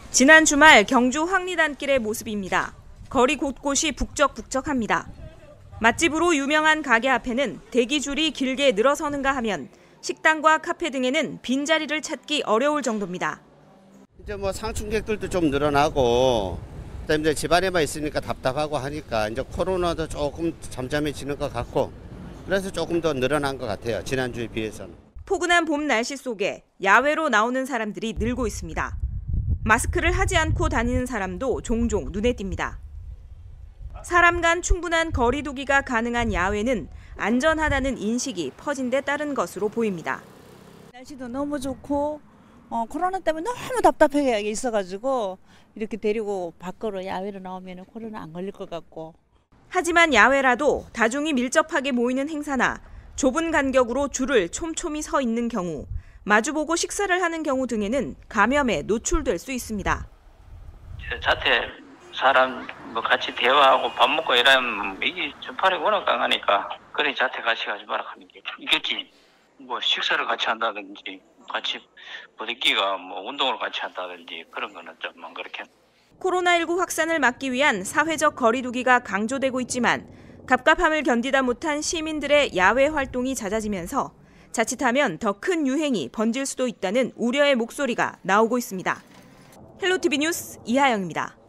지난 주말 경주 황리단길의 모습입니다. 거리 곳곳이 북적북적합니다. 맛집으로 유명한 가게 앞에는 대기줄이 길게 늘어서는가 하면 식당과 카페 등에는 빈자리를 찾기 어려울 정도입니다. 이제 상충객들도 좀 늘어나고, 그다음에 이제 집안에만 있으니까 답답하고 하니까 이제 코로나도 조금 잠잠해지는 것 같고, 그래서 조금 더 늘어난 것 같아요. 지난주에 비해서는. 포근한 봄 날씨 속에 야외로 나오는 사람들이 늘고 있습니다. 마스크를 하지 않고 다니는 사람도 종종 눈에 띕니다. 사람 간 충분한 거리 두기가 가능한 야외는 안전하다는 인식이 퍼진 데 따른 것으로 보입니다. 날씨도 너무 좋고 코로나 때문에 너무 답답하게 있어가지고 이렇게 데리고 밖으로 야외로 나오면 코로나 안 걸릴 것 같고. 하지만 야외라도 다중이 밀접하게 모이는 행사나 좁은 간격으로 줄을 촘촘히 서 있는 경우, 마주보고 식사를 하는 경우 등에는 감염에 노출될 수 있습니다. 자태 사람 같이 대화하고 밥 먹고 이러면 이게 전파력이 워낙 강하니까 그래 자태 같이 가지 마라 하는 게 이겠지. 식사를 같이 한다든지 같이 부대끼가 운동을 같이 한다든지 그런 거는 좀 그렇게. 코로나19 확산을 막기 위한 사회적 거리 두기가 강조되고 있지만 갑갑함을 견디다 못한 시민들의 야외 활동이 잦아지면서 자칫하면 더 큰 유행이 번질 수도 있다는 우려의 목소리가 나오고 있습니다. 헬로티비 뉴스 이하영입니다.